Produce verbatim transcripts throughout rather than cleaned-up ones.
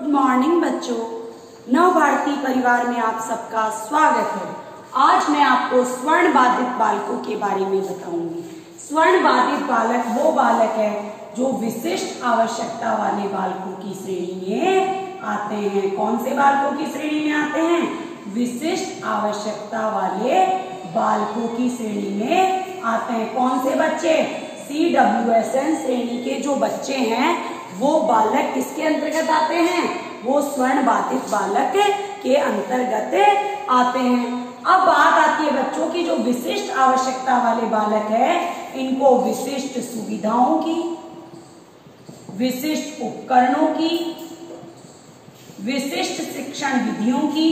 Morning बच्चों, नव भारती परिवार में आप सबका स्वागत है। आज मैं आपको स्वर्ण बाधित बालकों के बारे में बताऊंगी। स्वर्ण बाधित बालक वो बालक है जो विशिष्ट आवश्यकता वाले बालकों की श्रेणी में आते हैं। कौन से बालकों की श्रेणी में आते हैं? विशिष्ट आवश्यकता वाले बालकों की श्रेणी में आते हैं। कौन से बच्चे? सी डब्ल्यू एस एन श्रेणी के जो बच्चे हैं वो बालक किसके अंतर्गत आते हैं? वो स्वर्ण बाधित बालक के अंतर्गत आते हैं। अब बात आती है बच्चों की, जो विशिष्ट आवश्यकता वाले बालक है इनको विशिष्ट सुविधाओं की, विशिष्ट उपकरणों की, विशिष्ट शिक्षण विधियों की,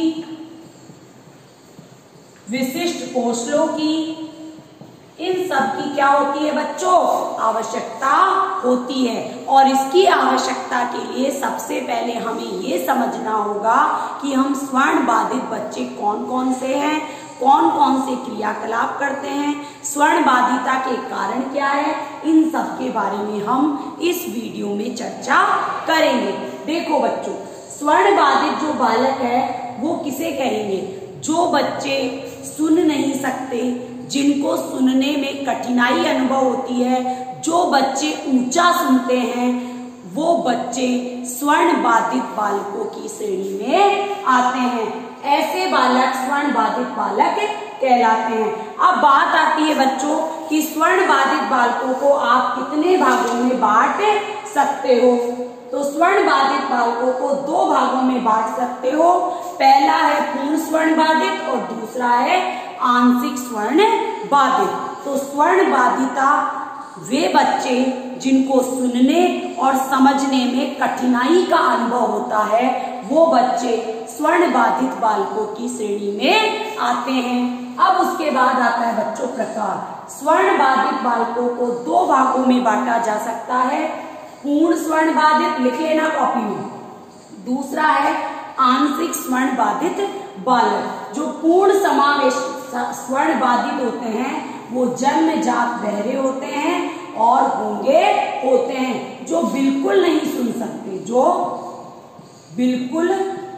विशिष्ट कौशलों की, इन सब की क्या होती है बच्चों? आवश्यकता होती है। और इसकी आवश्यकता के लिए सबसे पहले हमें ये समझना होगा कि हम स्वर्ण बाधित बच्चे कौन कौन से हैं, कौन कौन से क्रियाकलाप करते हैं, स्वर्ण बाधिता के कारण क्या है, इन सब के बारे में हम इस वीडियो में चर्चा करेंगे। देखो बच्चों, स्वर्ण बाधित जो बालक है वो किसे कहेंगे? जो बच्चे सुन नहीं सकते, जिनको सुनने में कठिनाई अनुभव होती है, जो बच्चे ऊंचा सुनते हैं, वो बच्चे स्वर्ण बाधित बालकों की श्रेणी में आते हैं। ऐसे बालक स्वर्ण बाधित बालक कहलाते हैं। अब बात आती है बच्चों कि स्वर्ण बाधित बालकों को आप कितने भागों में बांट सकते हो? तो स्वर्ण बाधित बालकों को दो भागों में बांट सकते हो। पहला है पूर्ण स्वर्ण बाधित और दूसरा है आंशिक स्वर्ण बाधित। तो स्वर्ण बाधिता वे बच्चे जिनको सुनने और समझने में कठिनाई का अनुभव होता है, वो बच्चे स्वर्ण बाधित बालकों की श्रेणी में आते हैं। अब उसके बाद आता है बच्चों प्रकार। स्वर्ण बाधित बालकों को दो भागों में बांटा जा सकता है। पूर्ण स्वर्ण बाधित, लिख लेना कॉपी में। दूसरा है आंशिक स्वर्ण बाधित बालक। जो पूर्ण समावेश स्वर्ण बाधित होते हैं वो जन्मजात बहरे होते हैं और गूंगे होते हैं, जो बिल्कुल नहीं सुन सकते, जो बिल्कुल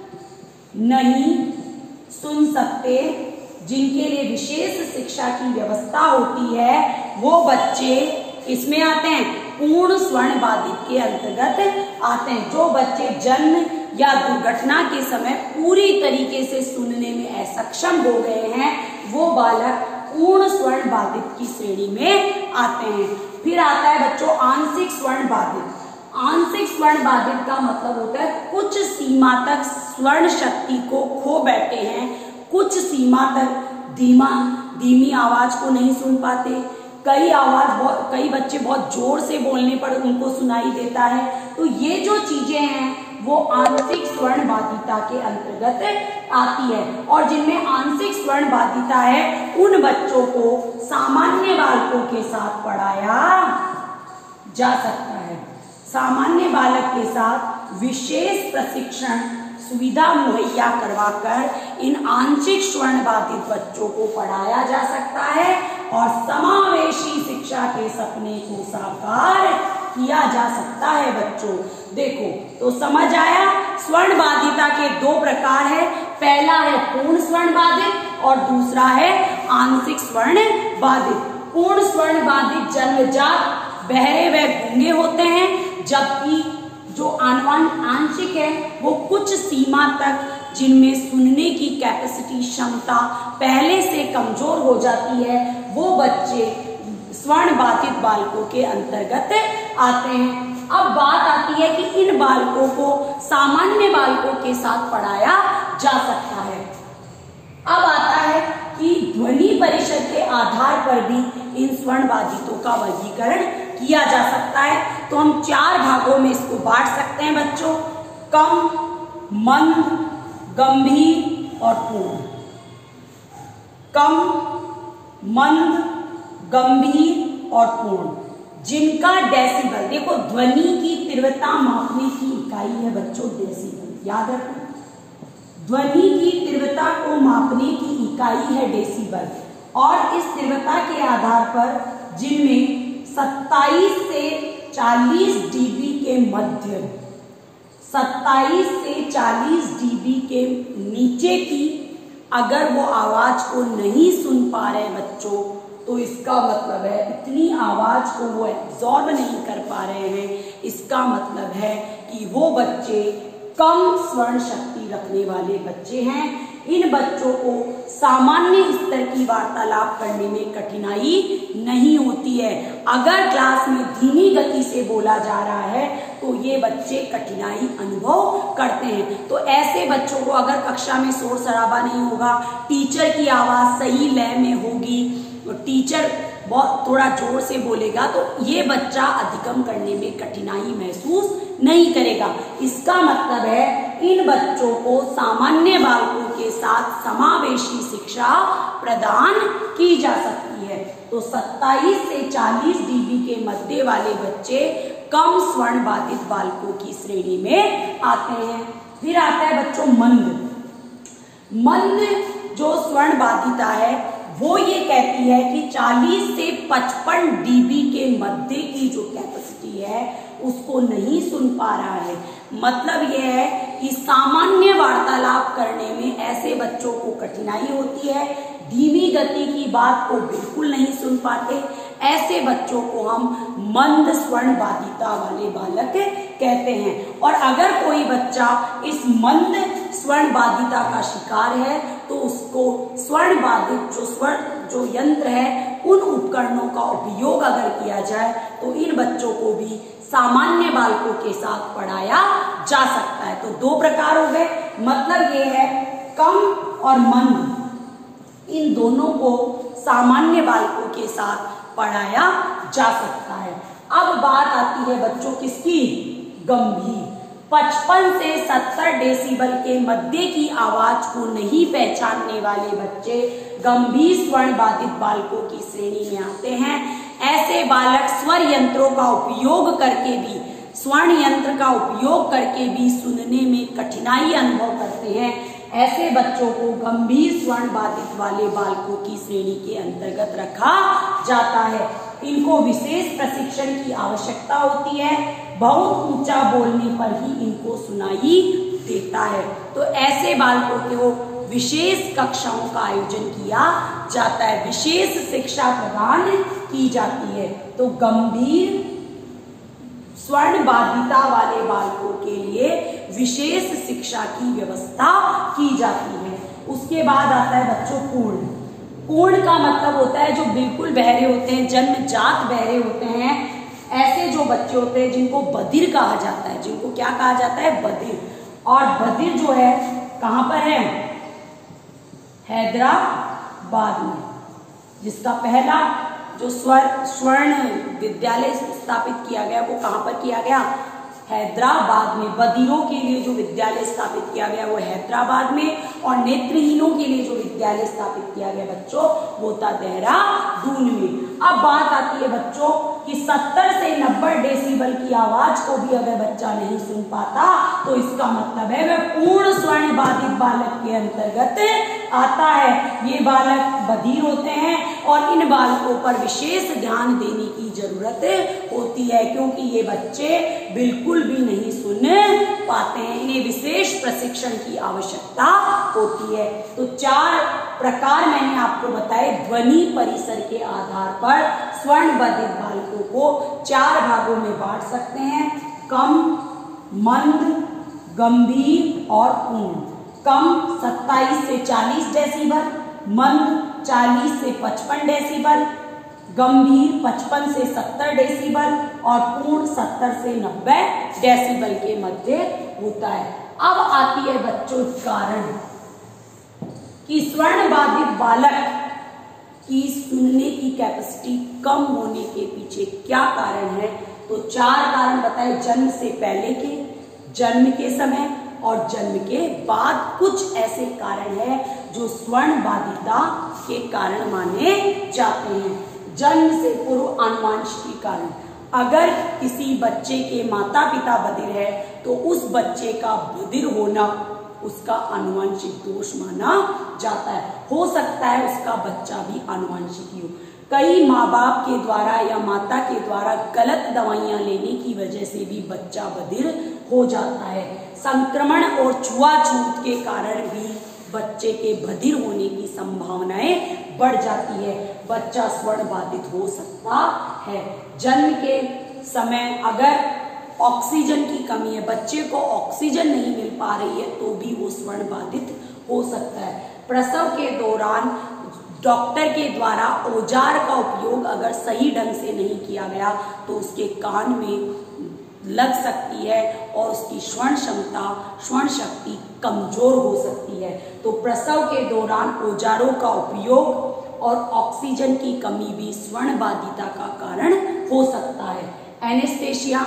नहीं सुन सकते, जिनके लिए विशेष शिक्षा की व्यवस्था होती है, वो बच्चे इसमें आते हैं, पूर्ण स्वर्ण बाधित के अंतर्गत आते हैं। जो बच्चे जन्म या दुर्घटना के समय पूरी तरीके से सुनने में असक्षम हो गए हैं, वो बालक पूर्ण स्वर्ण बाधित की श्रेणी में आते हैं। फिर आता है बच्चों आंशिक स्वर्ण बाधित। आंशिक स्वर्ण बाधित का मतलब होता है कुछ सीमा तक स्वर्ण शक्ति को खो बैठे हैं, कुछ सीमा तक धीमा धीमी आवाज को नहीं सुन पाते, कई आवाज बहुत कई बच्चे बहुत जोर से बोलने पर उनको सुनाई देता है। तो ये जो चीजें हैं वो आंशिक स्वर्ण बाधिता के अंतर्गत आती है। और जिनमें आंशिक स्वर्ण बाधिता है उन बच्चों को सामान्य बालकों के साथ पढ़ाया जा सकता है। सामान्य बालक के साथ विशेष प्रशिक्षण सुविधा मुहैया करवाकर इन आंशिक स्वर्ण बाधित बच्चों को पढ़ाया जा सकता है और समावेशी शिक्षा के सपने को साकार किया जा सकता है। बच्चों देखो, तो समझ आया, स्वर्ण बाधिता के दो प्रकार है। पहला है पूर्ण स्वर्ण बाधित और दूसरा है आंशिक स्वर्ण बाधित। पूर्ण स्वर्ण बाधित जन्मजात बहरे व गूंगे होते हैं, जबकि जो आंशिक है वो कुछ सीमा तक, जिनमें सुनने की कैपेसिटी क्षमता पहले से कमजोर हो जाती है, वो बच्चे स्वर्ण बाधित बालकों के अंतर्गत आते हैं। अब बात आती है कि इन बालकों को सामान्य बालकों के साथ पढ़ाया जा सकता है। अब आता है कि ध्वनि परिषद के आधार पर भी इन स्वर्ण बाधितों का वर्गीकरण किया जा सकता है। तो हम चार भागों में इसको बांट सकते हैं बच्चों: कम, मंद, गंभीर और पूर्ण। कम, मंद, गंभीर और पूर्ण। जिनका डेसिबल, देखो ध्वनि की तीव्रता मापने की इकाई है बच्चों डेसिबल, याद रखो। ध्वनि की तीव्रता को मापने की इकाई है डेसिबल। और इस तीव्रता के आधार पर जिनमें सत्ताईस से चालीस डीबी के मध्य सत्ताईस से चालीस डीबी के नीचे की अगर वो आवाज को नहीं सुन पा रहे बच्चों, तो इसका मतलब है इतनी आवाज को वो एब्जॉर्ब नहीं कर पा रहे हैं, इसका मतलब है कि वो बच्चे कम स्वर्ण शक्ति रखने वाले बच्चे हैं। इन बच्चों को सामान्य स्तर की वार्तालाप करने में कठिनाई नहीं होती है। अगर क्लास में धीमी गति से बोला जा रहा है तो ये बच्चे कठिनाई अनुभव करते हैं। तो ऐसे बच्चों को अगर कक्षा में शोर शराबा नहीं होगा, टीचर की आवाज सही लय में होगी, तो टीचर बहुत थोड़ा जोर से बोलेगा, तो ये बच्चा अधिगम करने में कठिनाई महसूस नहीं करेगा। इसका मतलब है इन बच्चों को सामान्य बालकों के साथ समावेशी शिक्षा प्रदान की जा सकती है। तो सत्ताईस से चालीस डीबी के मध्य वाले बच्चे कम स्वर्ण बाधित बालकों की श्रेणी में आते हैं। फिर आता है बच्चों मंद। मंद जो स्वर्ण बाधिता है वो ये कहती है कि चालीस से पचपन डीबी के मध्य की जो कैपेसिटी है उसको नहीं सुन पा रहा है। मतलब यह है कि सामान्य वार्तालाप करने में ऐसे बच्चों को कठिनाई होती है, धीमी गति की बात को बिल्कुल नहीं सुन पाते। ऐसे बच्चों को हम मंद स्वर्ण बाधिता वाले बालक कहते हैं। और अगर कोई बच्चा इस मंद स्वर्ण बाधिता का शिकार है तो उसको स्वर्ण बाधित जो स्वर्ण जो यंत्र है उन उपकरणों का उपयोग अगर किया जाए तो इन बच्चों को भी सामान्य बालकों के साथ पढ़ाया जा सकता है। तो दो प्रकार हो गए, मतलब ये है कम और मंद, इन दोनों को सामान्य बालकों के साथ पढ़ाया जा सकता है। अब बात आती है बच्चों किसकी? गंभीर। पचपन से सत्तर डेसिबल के मध्य की आवाज को नहीं पहचानने वाले बच्चे गंभीर स्वर्ण बाधित बालकों की श्रेणी में आते हैं। ऐसे बालक स्वर यंत्रों का उपयोग करके भी स्वर्ण यंत्र का उपयोग करके भी सुनने में कठिनाई अनुभव करते हैं। ऐसे बच्चों को गंभीर स्वर्ण बाधित वाले बालकों की श्रेणी के अंतर्गत रखा जाता है। इनको विशेष प्रशिक्षण की आवश्यकता होती है, बहुत ऊंचा बोलने पर ही इनको सुनाई देता है। तो ऐसे बालकों को विशेष कक्षाओं का आयोजन किया जाता है, विशेष शिक्षा प्रदान की जाती है। तो गंभीर स्वर्ण बाधिता वाले बालकों के लिए विशेष शिक्षा की व्यवस्था की जाती है। उसके बाद आता है बच्चों पूर्ण। पूर्ण का मतलब होता है जो बिल्कुल बहरे होते हैं, जन्मजात बहरे होते हैं। ऐसे जो बच्चे होते हैं जिनको बधिर कहा जाता है, जिनको क्या कहा जाता है? बधिर। और बधिर जो है कहां पर है? हैदराबाद में, जिसका पहला जो स्वर स्वर्ण विद्यालय स्थापित किया गया वो कहां पर किया गया? हैदराबाद में। बधिरों के लिए जो विद्यालय स्थापित किया गया वो हैदराबाद में, और नेत्रहीनों के लिए जो विद्यालय स्थापित किया गया बच्चों वो था देहरादून में। अब बात आती है बच्चों कि सत्तर से नब्बे डेसिबल की आवाज को भी अगर बच्चा नहीं सुन पाता तो इसका मतलब है वह पूर्ण स्वर्ण बाधित बालक के अंतर्गत आता है। ये बालक बधिर होते हैं और इन बालकों पर विशेष ध्यान देने की जरूरत होती है, क्योंकि ये बच्चे बिल्कुल भी नहीं सुन पाते हैं, इन्हें विशेष प्रशिक्षण की आवश्यकता होती है। तो चार प्रकार मैंने आपको बताए। ध्वनि परिसर के आधार पर स्वर्ण बाधित बालकों को चार भागों में बांट सकते हैं: कम, मंद, गंभीर और पूर्ण। कम सत्ताईस से चालीस डेसिबल, मंद चालीस से पचपन डेसिबल, गंभीर पचपन से सत्तर डेसिबल और पूर्ण सत्तर से नब्बे डेसिबल के मध्य होता है। अब आती है बच्चों कारण कि स्वर्ण बाधित बालक की सुनने की कैपेसिटी कम होने के पीछे क्या कारण है। तो चार कारण बताए: जन्म से पहले के, जन्म के समय और जन्म के बाद। कुछ ऐसे कारण हैं जो स्वर्ण बाधिता के कारण माने जाते हैं। जन्म से पूर्व आनुवंशिकी कारण। अगर किसी बच्चे के माता पिता बधिर है तो उस बच्चे का बधिर होना उसका आनुवंशिक दोष माना जाता है। हो सकता है उसका बच्चा भी आनुवंशिक हो। कई माँ बाप के द्वारा या माता के द्वारा गलत दवाइयां लेने की वजह से भी बच्चा बधिर हो जाता है। संक्रमण और छुआछूत के कारण भी बच्चे के बधिर होने की संभावनाएं बढ़ जाती है। बच्चा स्वर्ण बाधित हो सकता है। जन्म के समय अगर ऑक्सीजन की कमी है, बच्चे को ऑक्सीजन नहीं मिल पा रही है, तो भी वो स्वर्ण बाधित हो सकता है। प्रसव के दौरान डॉक्टर के द्वारा औजार का उपयोग अगर सही ढंग से नहीं किया गया तो उसके कान में लग सकती है और उसकी श्वसन क्षमता, श्वसन शक्ति कमजोर हो सकती है। तो प्रसव के दौरान औजारों का उपयोग और ऑक्सीजन की कमी भी स्वर्ण बाधिता का कारण हो सकता है। एनेस्थेशिया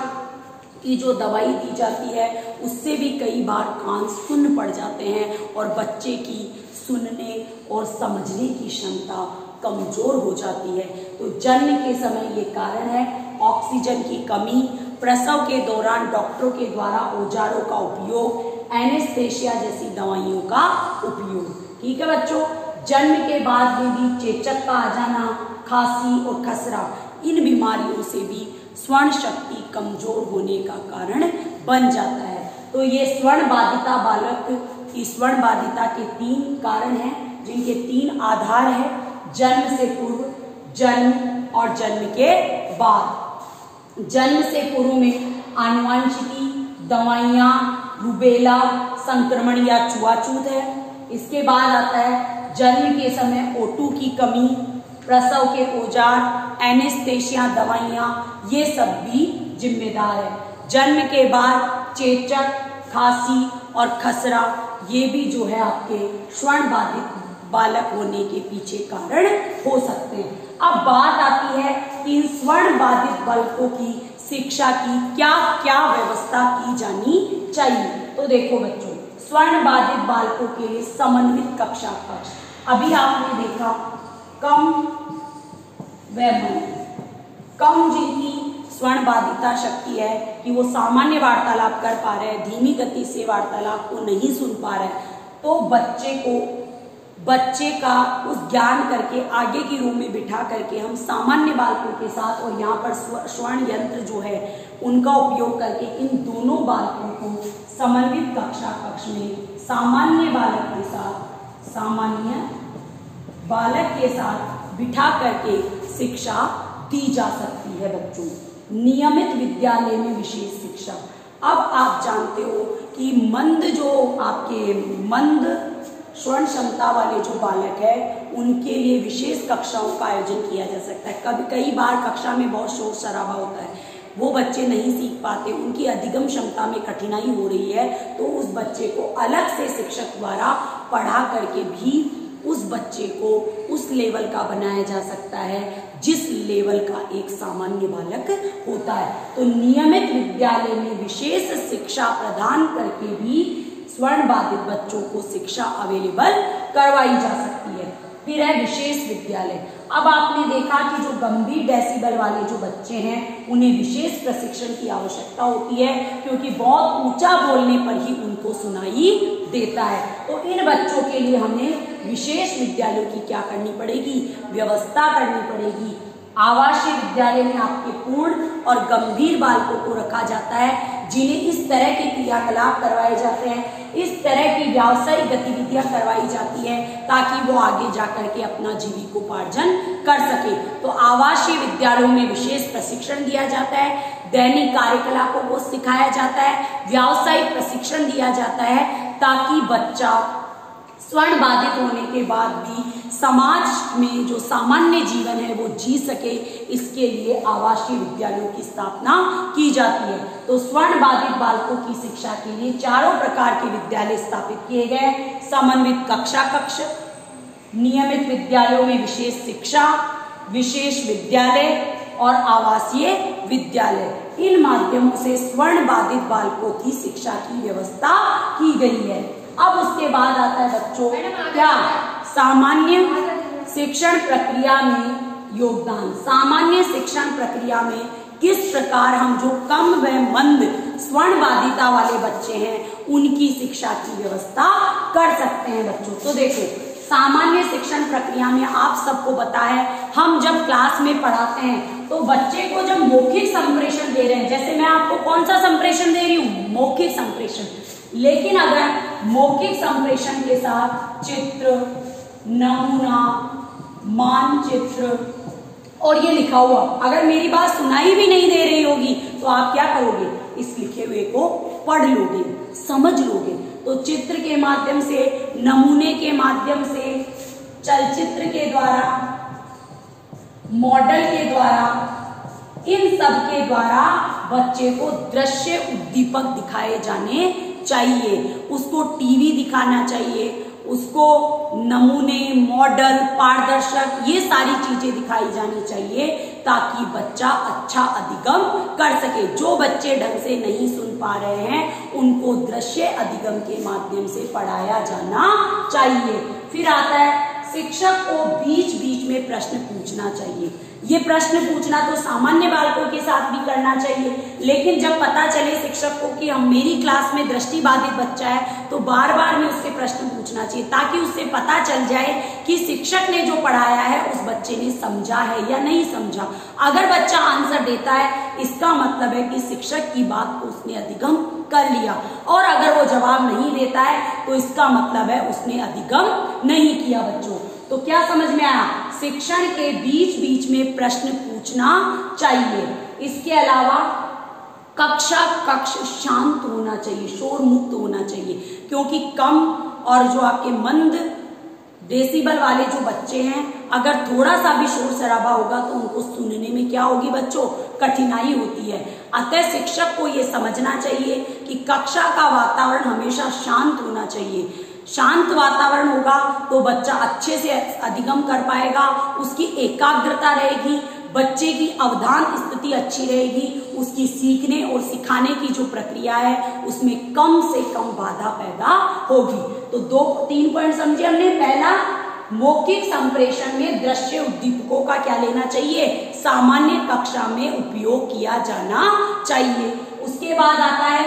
की जो दवाई दी जाती है उससे भी कई बार कान सुन्न पड़ जाते हैं और बच्चे की सुनने और समझने की क्षमता कमजोर हो जाती है। तो जन्म के समय ये कारण है ऑक्सीजन की कमी, प्रसव के दौरान डॉक्टरों के द्वारा औजारों का उपयोग, एनेस्थेशिया जैसी दवाइयों का उपयोग। ठीक है बच्चों, जन्म के बाद में भी चेचक का आ जाना, खांसी और खसरा, इन बीमारियों से भी स्वर्ण शक्ति कमजोर होने का कारण बन जाता है। तो ये स्वर्ण बाधिता बालक की स्वर्ण बाधिता के तीन कारण हैं, जिनके तीन आधार है, जन्म से पूर्व, जन्म और जन्म के बाद। जन्म से पूर्व में आनुवंशिकी, दवाइयाँ, रूबेला, संक्रमण या छुआछूत है। इसके बाद आता है जन्म के समय ओ टू की कमी, प्रसव के औजार, एनेस्थेशिया दवाइयाँ, ये सब भी जिम्मेदार है। जन्म के बाद चेचक, खांसी और खसरा, ये भी जो है आपके स्वर्ण बाधित बालक होने के पीछे कारण हो सकते हैं। अब बात आती है कि इन स्वर्ण बाधित बालकों की शिक्षा की क्या क्या व्यवस्था की जानी चाहिए। तो देखो बच्चों, स्वर्ण बाधित बालकों के लिए समन्वित कक्षा कक्ष, अभी आपने देखा कम व मंद, कम जिनकी स्वर्ण बाधिता शक्ति है कि वो सामान्य वार्तालाप कर पा रहे हैं, धीमी गति से वार्तालाप को नहीं सुन पा रहे हैं, तो बच्चे को बच्चे का उस ज्ञान करके आगे की रूम में बिठा करके हम सामान्य बालकों के साथ और यहाँ पर स्वर्ण यंत्र जो है उनका उपयोग करके इन दोनों बालकों को समन्वित कक्षा कक्ष में सामान्य बालक के साथ सामान्य बालक के साथ बिठा करके शिक्षा दी जा सकती है। बच्चों, नियमित विद्यालय में विशेष शिक्षा। अब आप जानते हो कि मंद जो आपके मंद स्वर्ण क्षमता वाले जो बालक है उनके लिए विशेष कक्षाओं का आयोजन किया जा सकता है। कभी कई बार कक्षा में बहुत शोर शराबा होता है, वो बच्चे नहीं सीख पाते, उनकी अधिगम क्षमता में कठिनाई हो रही है, तो उस बच्चे को अलग से शिक्षक द्वारा पढ़ा करके भी उस बच्चे को उस लेवल का बनाया जा सकता है जिस लेवल का एक सामान्य बालक होता है। तो नियमित विद्यालय में विशेष शिक्षा प्रदान करके भी स्वर्ण बाधित बच्चों को शिक्षा अवेलेबल करवाई जा सकती है। फिर है विशेष विद्यालय। अब आपने देखा कि जो गंभीर डेसिबल वाले जो बच्चे हैं उन्हें विशेष प्रशिक्षण की आवश्यकता होती है, क्योंकि बहुत ऊंचा बोलने पर ही उनको सुनाई देता है। तो इन बच्चों के लिए हमें विशेष विद्यालयों की क्या करनी पड़ेगी, व्यवस्था करनी पड़ेगी। आवासीय विद्यालय में आपके पूर्ण और गंभीर बालकों को रखा जाता है, जिन्हें इस तरह के क्रियाकलाप करवाए जाते हैं, इस तरह की व्यावसायिक गतिविधियां करवाई जाती है ताकि वो आगे जाकर के अपना जीविकोपार्जन कर सके। तो आवासीय विद्यालयों में विशेष प्रशिक्षण दिया जाता है, दैनिक कार्यकलापों को सिखाया जाता है, व्यावसायिक प्रशिक्षण दिया जाता है ताकि बच्चा स्वर्ण बाधित होने के बाद भी समाज में जो सामान्य जीवन है वो जी सके। इसके लिए आवासीय विद्यालयों की स्थापना की जाती है। तो स्वर्ण बाधित बालकों की शिक्षा के लिए चारों प्रकार के विद्यालय स्थापित किए गए, समन्वित कक्षा कक्ष, नियमित विद्यालयों में विशेष शिक्षा, विशेष विद्यालय और आवासीय विद्यालय। इन माध्यमों से स्वर्ण बाधित बालकों की शिक्षा की व्यवस्था की गई है। अब उसके बाद आता है बच्चों क्या, सामान्य शिक्षण प्रक्रिया में योगदान। सामान्य शिक्षण प्रक्रिया में किस प्रकार हम जो कम व मंद स्वर्ण बाधिता वाले बच्चे हैं उनकी शिक्षा की व्यवस्था कर सकते हैं बच्चों। तो देखो, सामान्य शिक्षण प्रक्रिया में आप सबको पता है, हम जब क्लास में पढ़ाते हैं तो बच्चे को जब मौखिक संप्रेषण दे रहे हैं, जैसे मैं आपको कौन सा संप्रेषण दे रही हूँ, मौखिक संप्रेषण, लेकिन अगर मौखिक संप्रेषण के साथ चित्र, नमूना, मानचित्र और ये लिखा हुआ, अगर मेरी बात सुनाई भी नहीं दे रही होगी तो आप क्या करोगे, इस लिखे हुए को पढ़ लोगे, समझ लोगे। तो चित्र के माध्यम से, नमूने के माध्यम से, चलचित्र के द्वारा, मॉडल के द्वारा, इन सब के द्वारा बच्चे को दृश्य उद्दीपक दिखाए जाने चाहिए। उसको टीवी दिखाना चाहिए, उसको नमूने, मॉडल, पारदर्शक, ये सारी चीजें दिखाई जानी चाहिए ताकि बच्चा अच्छा अधिगम कर सके। जो बच्चे ढंग से नहीं सुन पा रहे हैं उनको दृश्य अधिगम के माध्यम से पढ़ाया जाना चाहिए। फिर आता है शिक्षक को बीच बीच में प्रश्न पूछना चाहिए। ये प्रश्न पूछना तो सामान्य बालकों के साथ भी करना चाहिए, लेकिन जब पता चले शिक्षक को कि हम मेरी क्लास में दृष्टिबाधित बच्चा है तो बार बार में उससे प्रश्न पूछना चाहिए ताकि उससे पता चल जाए कि शिक्षक ने जो पढ़ाया है उस बच्चे ने समझा है या नहीं समझा। अगर बच्चा आंसर देता है इसका मतलब है कि शिक्षक की बात को उसने अधिगम कर लिया, और अगर वो जवाब नहीं देता है तो इसका मतलब है उसने अधिगम नहीं किया बच्चों। तो क्या समझ में आया, शिक्षण के बीच बीच में प्रश्न पूछना चाहिए। इसके अलावा कक्षा कक्ष शांत होना चाहिए, शोर मुक्त होना चाहिए, क्योंकि कम और जो आपके मंद डेसिबल वाले जो बच्चे हैं अगर थोड़ा सा भी शोर शराबा होगा तो उनको सुनने में क्या होगी बच्चों, कठिनाई होती है। अतः शिक्षक को ये समझना चाहिए कि कक्षा का वातावरण हमेशा शांत होना चाहिए। शांत वातावरण होगा तो बच्चा अच्छे से अधिगम कर पाएगा, उसकी एकाग्रता रहेगी, बच्चे की अवधान स्थिति अच्छी रहेगी, उसकी सीखने और सिखाने की जो प्रक्रिया है उसमें कम से कम बाधा पैदा होगी। तो दो तीन पॉइंट समझे हमने। पहला, मौखिक संप्रेषण में दृश्य उद्दीपकों का क्या लेना चाहिए, सामान्य कक्षा में उपयोग किया जाना चाहिए। उसके बाद आता है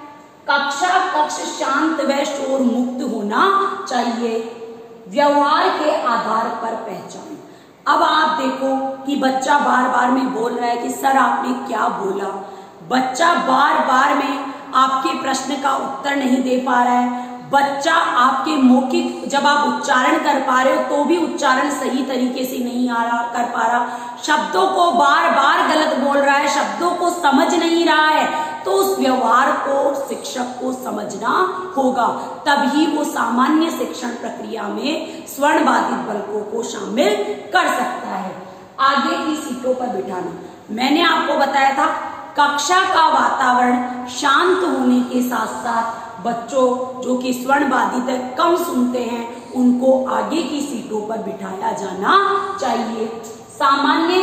कक्षा कक्ष शांत व शोर मुक्त होना चाहिए। व्यवहार के आधार पर पहचान। अब आप देखो कि बच्चा बार बार में बोल रहा है कि सर आपने क्या बोला, बच्चा बार बार में आपके प्रश्न का उत्तर नहीं दे पा रहा है, बच्चा आपके मौखिक जब आप उच्चारण कर पा रहे हो तो भी उच्चारण सही तरीके से नहीं आ रहा कर पा रहा, शब्दों को बार बार गलत बोल रहा है, शब्दों को समझ नहीं रहा है, तो उस व्यवहार को शिक्षक को समझना होगा, तभी वो सामान्य शिक्षण प्रक्रिया में स्वर्ण बाधित बालकों को शामिल कर सकता है। आगे की सीटों पर बिठाना, मैंने आपको बताया था कक्षा का वातावरण शांत होने के साथ साथ बच्चों जो कि स्वर्ण बाधित है, कम सुनते हैं, उनको आगे की सीटों पर बिठाया जाना चाहिए। सामान्य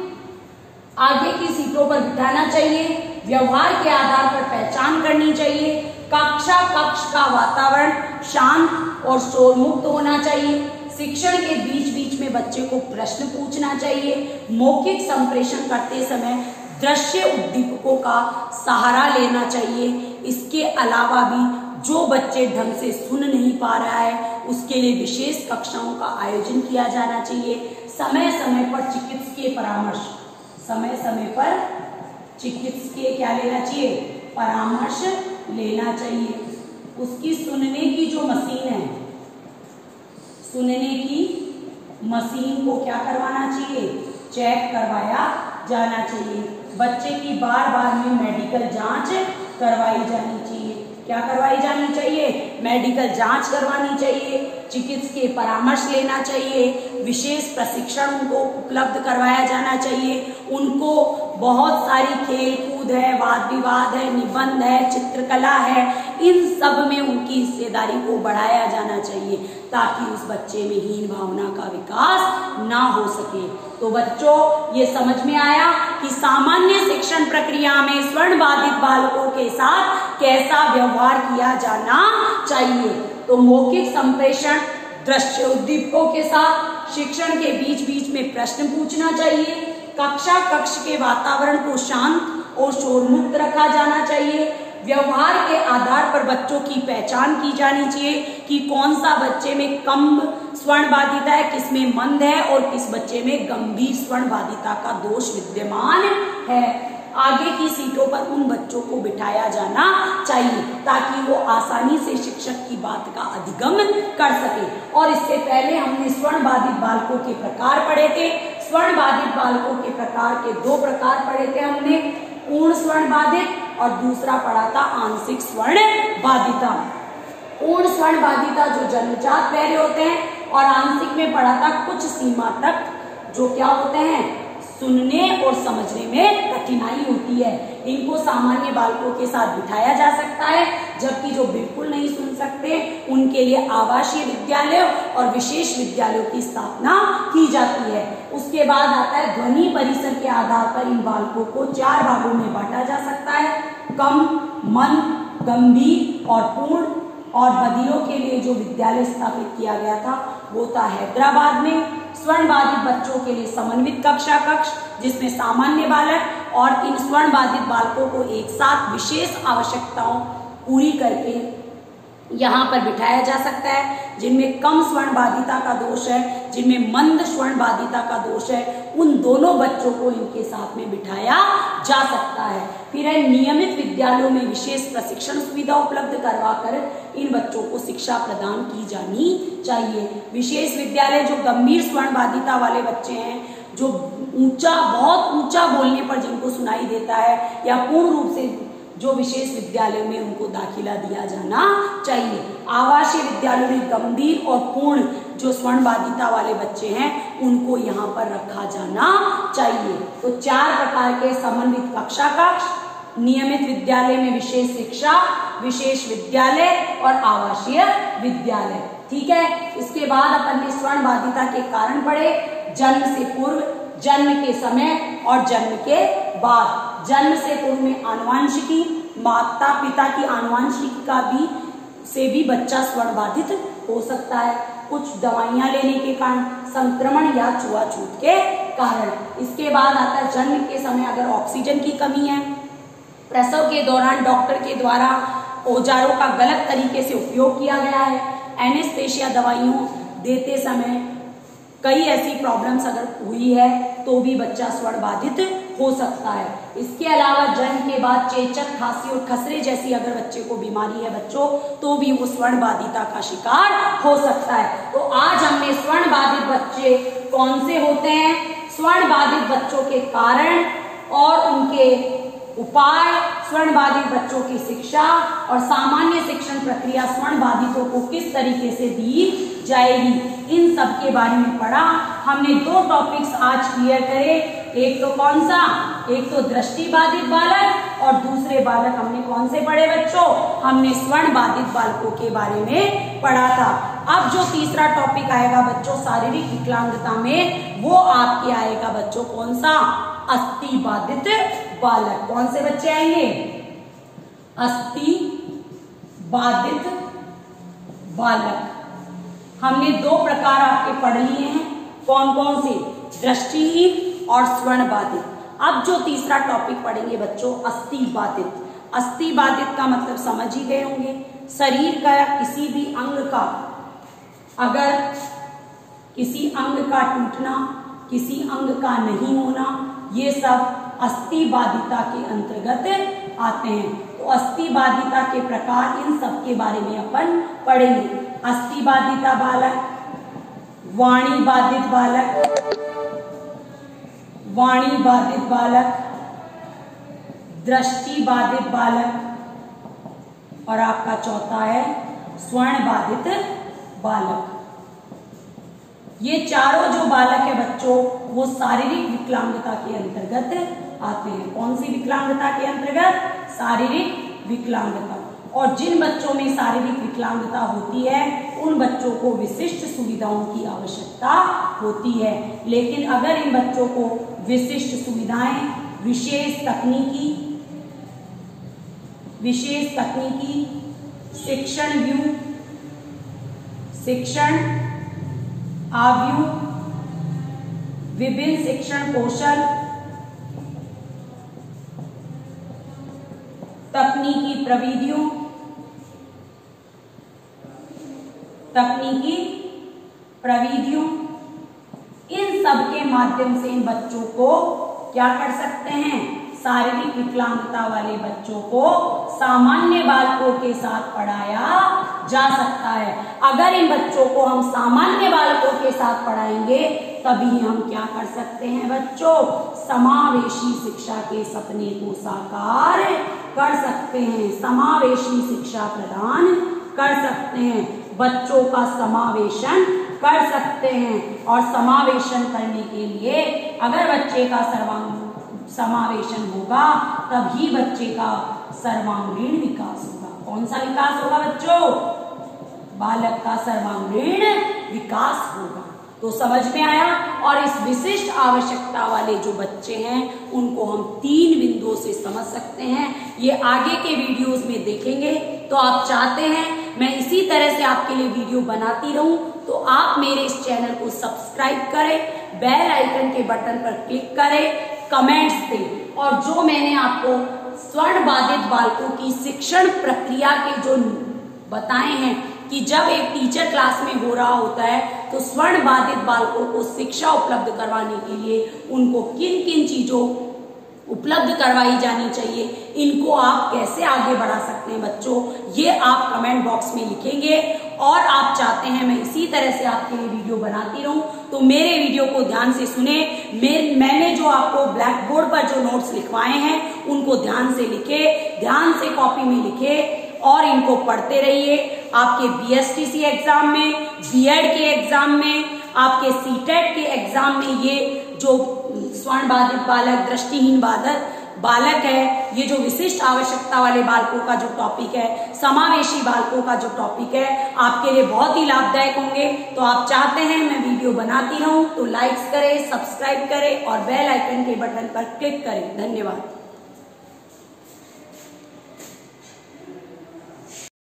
आगे की सीटों पर बिठाना चाहिए। व्यवहार के आधार पर पहचान करनी चाहिए। कक्षा कक्ष का वातावरण शांत और शोर मुक्त होना चाहिए। शिक्षण के बीच बीच में बच्चे को प्रश्न पूछना चाहिए। मौखिक संप्रेषण करते समय दृश्य उद्दीपकों का सहारा लेना चाहिए। इसके अलावा भी जो बच्चे ढंग से सुन नहीं पा रहा है उसके लिए विशेष कक्षाओं का आयोजन किया जाना चाहिए। समय समय पर चिकित्सकीय परामर्श, समय समय पर चिकित्सकीय क्या लेना चाहिए, परामर्श लेना चाहिए। उसकी सुनने की जो मशीन है, सुनने की मशीन को क्या करवाना चाहिए, चेक करवाया जाना चाहिए। बच्चे की बार बार में मेडिकल जांच करवाई जानी चाहिए। क्या करवाई जानी चाहिए, मेडिकल जांच करवानी चाहिए, चिकित्सकीय परामर्श लेना चाहिए, विशेष प्रशिक्षण उनको उपलब्ध करवाया जाना चाहिए। उनको बहुत सारी खेल कूद है, वाद विवाद है, निबंध है, चित्रकला है, इन सब में उनकी हिस्सेदारी को बढ़ाया जाना चाहिए ताकि उस बच्चे में हीन भावना का विकास ना हो सके। तो बच्चों ये समझ में आया कि सामान्य शिक्षण प्रक्रिया में स्वर्ण बाधित बालकों के साथ कैसा व्यवहार किया जाना चाहिए। तो मौखिक संप्रेषण दृश्य उद्दीपकों के साथ शिक्षण के बीच बीच में प्रश्न पूछना चाहिए। कक्षा कक्ष के वातावरण को शांत और शोर मुक्त रखा जाना चाहिए। व्यवहार के आधार पर बच्चों की पहचान की जानी चाहिए कि कौन सा बच्चे में कम स्वर्ण बाधिता है, किसमें मंद है और किस बच्चे में गंभीर स्वर्ण बाधिता का दोष विद्यमान है। आगे की सीटों पर उन बच्चों को बिठाया जाना चाहिए ताकि वो आसानी से शिक्षक की बात का अधिगम कर सके। और इससे पहले हमने स्वर्ण बाधित बालकों के प्रकार पढ़े थे। स्वर्ण बाधित बालकों के प्रकार के दो प्रकार पढ़े थे हमने, पूर्ण स्वर्ण बाधित और दूसरा पढ़ा था आंशिक स्वर्ण बाधिता। पूर्ण स्वर्ण बाधिता जो जन्मजात बहरे होते हैं और आंशिक में पढ़ा था कुछ सीमा तक जो क्या होते हैं, सुनने और समझने में कठिनाई होती है। इनको सामान्य बालकों के साथ बिठाया जा सकता है, जबकि जो बिल्कुल नहीं सुन सकते उनके लिए आवासीय विद्यालयों और विशेष विद्यालयों की स्थापना की जाती है। उसके बाद आता है ध्वनि परिसर के आधार पर इन बालकों को चार भागों में बांटा जा सकता है, कम, मंद, गंभीर और पूर्ण। और बधिरों के लिए जो विद्यालय स्थापित किया गया था वो था हैदराबाद में। स्वर्ण बाधित बच्चों के लिए समन्वित कक्षा कक्ष, जिसमें सामान्य बालक और इन स्वर्ण बाधित बालकों को एक साथ विशेष आवश्यकताओं पूरी करके यहाँ पर बिठाया जा सकता है। जिनमें कम स्वर्ण बाधिता का दोष है, जिनमें मंद स्वर्ण बाधिता का दोष है, उन दोनों बच्चों को इनके साथ में बिठाया जा सकता है। फिर है नियमित विद्यालयों में विशेष प्रशिक्षण सुविधा उपलब्ध करवाकर इन बच्चों को शिक्षा प्रदान की जानी चाहिए। विशेष विद्यालय जो गंभीर स्वर्ण बाधिता वाले बच्चे हैं, जो ऊंचा बहुत ऊंचा बोलने पर जिनको सुनाई देता है, या पूर्ण रूप से जो विशेष विद्यालयों में उनको दाखिला दिया जाना चाहिए। आवासीय विद्यालयों में गंभीर और पूर्ण जो स्वर्ण बाधिता वाले बच्चे हैं उनको यहाँ पर रखा जाना चाहिए। तो चार प्रकार के समन्वित कक्षा कक्ष, नियमित विद्यालय में विशेष शिक्षा, विशेष विद्यालय और आवासीय विद्यालय। ठीक है। इसके बाद अपन ने स्वर्ण बाधिता के कारण पढ़े, जन्म से पूर्व, जन्म के समय और जन्म के बाद। जन्म से पूर्व में आनुवंशिकी, माता पिता की आनुवंशिकी का भी से भी बच्चा स्वर्ण बाधित हो सकता है, कुछ दवाइयां लेने के कारण, संक्रमण या छुआछूत के कारण। इसके बाद आता है जन्म के समय अगर ऑक्सीजन की कमी है, प्रसव के दौरान डॉक्टर के द्वारा औजारों का गलत तरीके से उपयोग किया गया है, एनेस्थेसिया दवाइयों देते समय कई ऐसी प्रॉब्लम्स अगर हुई है तो भी बच्चा स्वर्ण बाधित हो सकता है। इसके अलावा जन्म के बाद चेचक, खांसी और खसरे जैसी अगर बच्चे को बीमारी है बच्चों, तो भी वो स्वर्ण बाधिता का शिकार हो सकता है। तो आज हमने स्वर्ण बाधित बच्चे कौन से होते हैं, स्वर्ण बाधित बच्चों के कारण और उनके उपाय, स्वर्ण बाधित बच्चों की शिक्षा और सामान्य शिक्षण प्रक्रिया स्वर्ण बाधितों को किस तरीके से दी जाएगी, इन सब के बारे में पढ़ा। हमने दो टॉपिक्स आज क्लियर करे, एक तो कौन सा, एक तो दृष्टि बाधित बालक और दूसरे बालक हमने कौन से पढ़े बच्चों, हमने स्वर्ण बाधित बालकों के बारे में पढ़ा था। अब जो तीसरा टॉपिक आएगा बच्चों शारीरिक विकलांगता में, वो आपके आएगा बच्चों कौन सा, अस्थि बाधित बालक। कौन से बच्चे आएंगे, अस्थि बाधित बालक। हमने दो प्रकार आपके पढ़ लिए हैं, कौन कौन से, दृष्टिहीन और स्वर्ण बाधित। अब जो तीसरा टॉपिक पढ़ेंगे बच्चों, अस्थि बाधित। अस्थि बाधित का मतलब समझ ही गए होंगे, शरीर का या किसी भी अंग का, अगर किसी अंग का टूटना, किसी अंग का नहीं होना, ये सब अस्थि बाधिता के अंतर्गत आते हैं। तो अस्थि बाधिता के प्रकार, इन सब के बारे में अपन पढ़ेंगे। अस्थि बाधिता बालक, वाणी बाधित बालक, वाणी बाधित बालक, दृष्टि बाधित बालक और आपका चौथा है स्वर्ण बाधित बालक। ये चारों जो बालक है बच्चों, वो शारीरिक विकलांगता के अंतर्गत आते हैं। कौन सी विकलांगता के अंतर्गत, शारीरिक विकलांगता। और जिन बच्चों में शारीरिक विकलांगता होती है उन बच्चों को विशिष्ट सुविधाओं की आवश्यकता होती है। लेकिन अगर इन बच्चों को विशिष्ट सुविधाएं, विशेष तकनीकी विशेष तकनीकी शिक्षण व्यू, शिक्षण आव्यूह, विभिन्न शिक्षण कौशल, तकनीकी प्रविधियों तकनीकी प्रविधियों इन सब के माध्यम से इन बच्चों को क्या कर सकते हैं, शारीरिक विकलांगता वाले बच्चों को सामान्य बालकों के साथ पढ़ाया जा सकता है। अगर इन बच्चों को हम सामान्य बालकों के साथ पढ़ाएंगे तभी हम क्या कर सकते हैं बच्चों, समावेशी शिक्षा के सपने को साकार कर सकते हैं, समावेशी शिक्षा प्रदान कर सकते हैं, बच्चों का समावेशन कर सकते हैं। और समावेशन करने के लिए अगर बच्चे का सर्वांग समावेशन होगा तभी बच्चे का सर्वांगीण विकास होगा। कौन सा विकास होगा बच्चों, बालक का सर्वांगीण विकास होगा। तो समझ में आया। और इस विशिष्ट आवश्यकता वाले जो बच्चे हैं उनको हम तीन बिंदुओं से समझ सकते हैं, ये आगे के वीडियोस में देखेंगे। तो आप चाहते हैं मैं इसी तरह से आपके लिए वीडियो बनाती रहूं तो आप मेरे इस चैनल को सब्सक्राइब करें, बेल आइकन के बटन पर क्लिक करें, कमेंट्स दें। और जो मैंने आपको स्वर्ण बाधित बालकों की शिक्षण प्रक्रिया के जो बताए हैं कि जब एक टीचर क्लास में हो रहा होता है तो स्वर्ण बाधित बालकों को शिक्षा उपलब्ध करवाने के लिए उनको किन किन चीजों उपलब्ध करवाई जानी चाहिए, इनको आप कैसे आगे बढ़ा सकते हैं बच्चों, ये आप कमेंट बॉक्स में लिखेंगे। और आप चाहते हैं मैं इसी तरह से आपके लिए वीडियो बनाती रहूं तो मेरे वीडियो को ध्यान से सुने। मैं, मैंने जो आपको ब्लैक बोर्ड पर जो नोट्स लिखवाए हैं उनको ध्यान से लिखे, ध्यान से कॉपी में लिखे और इनको पढ़ते रहिए। आपके B S T C exam में, बी एड के एग्जाम में, आपके सी टेट के एग्जाम में ये जो स्वर्ण बाधित बालक, दृष्टिहीन बालक बालक है, ये जो विशिष्ट आवश्यकता वाले बालकों का जो टॉपिक है, समावेशी बालकों का जो टॉपिक है, आपके लिए बहुत ही लाभदायक होंगे। तो आप चाहते हैं मैं वीडियो बनाती रहूं तो लाइक्स करें, सब्सक्राइब करें और बेल आइकन के बटन पर क्लिक करें। धन्यवाद।